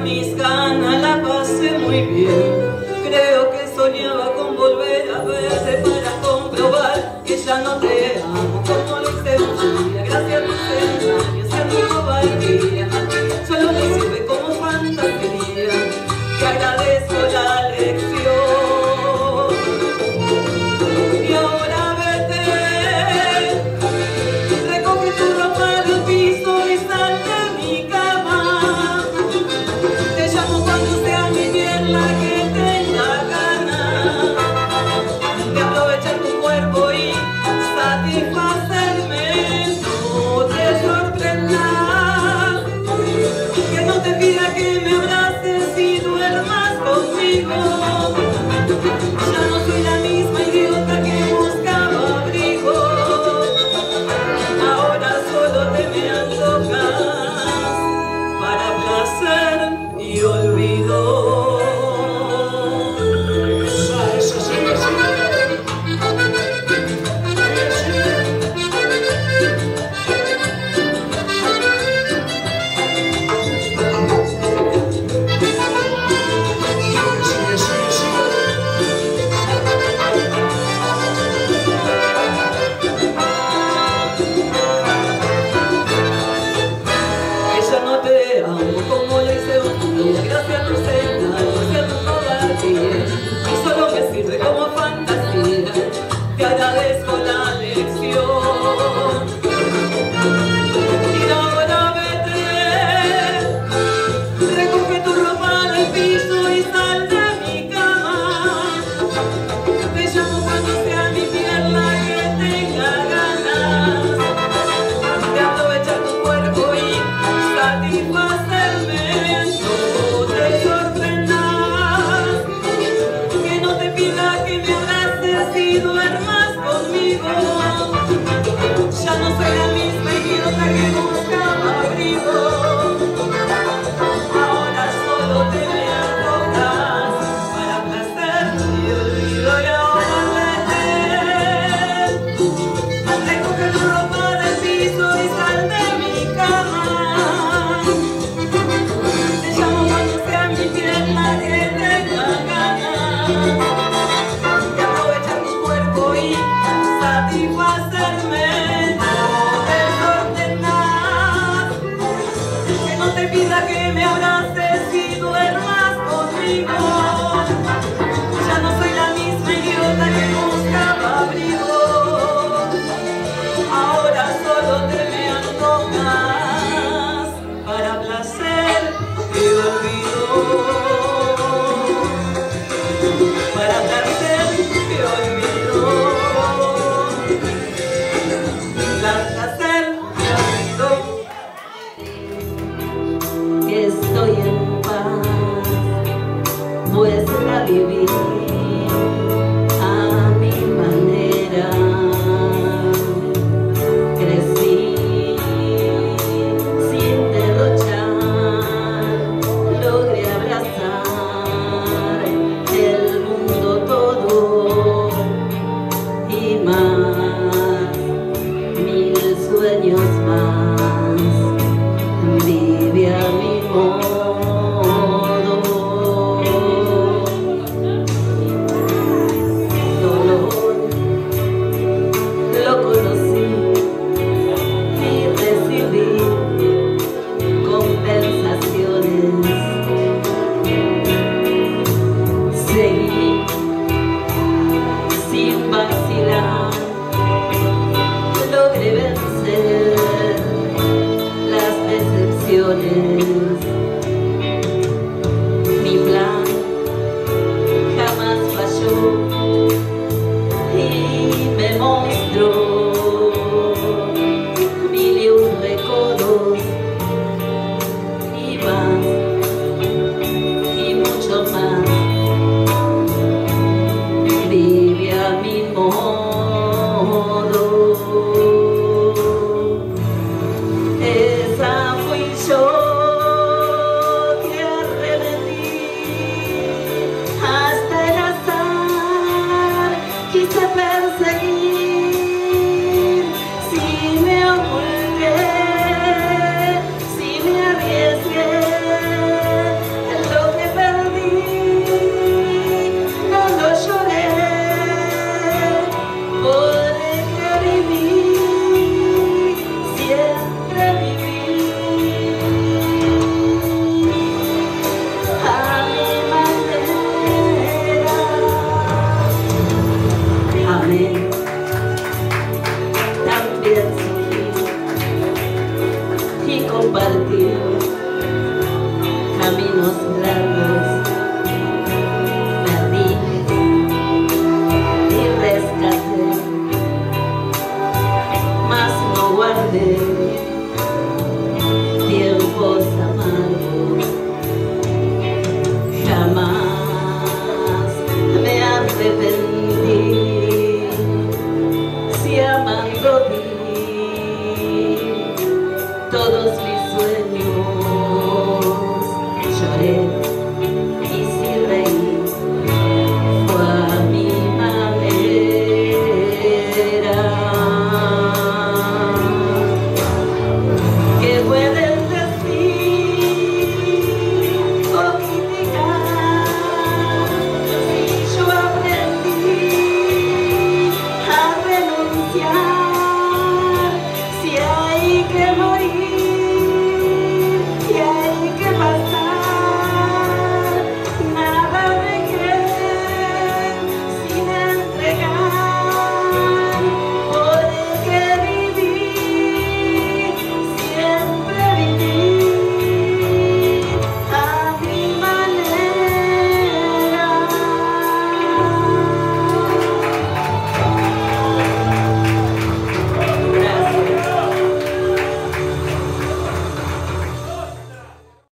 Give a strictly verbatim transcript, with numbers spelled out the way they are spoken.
mis ganas la pasé muy bien. Creo que soñaba con volver a verte para comprobar que ya no te amo como lo hice un día. Gracias a tus engaños y a mi cobardía, solo me sirve como fantasía. Te agradezco la lección. Y ahora vete, recoge tu ropa del piso y sal de mi cama. Te llamo cuando sea mi bien la que tenga ganas de aprovechar tu cuerpo y satisfacerme. No te sorprendas mostrar